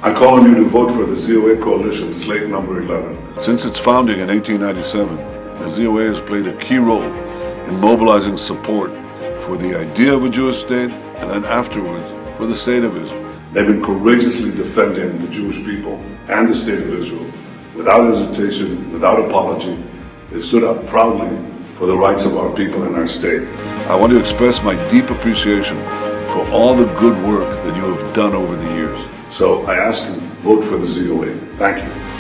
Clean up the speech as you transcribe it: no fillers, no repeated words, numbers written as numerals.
I call on you to vote for the ZOA coalition, Slate number 11. Since its founding in 1897, the ZOA has played a key role in mobilizing support for the idea of a Jewish state and then afterwards for the state of Israel. They've been courageously defending the Jewish people and the state of Israel without hesitation, without apology. They've stood up proudly for the rights of our people and our state. I want to express my deep appreciation for all the good work that you have done over the years. So I ask you, vote for the ZOA. Thank you.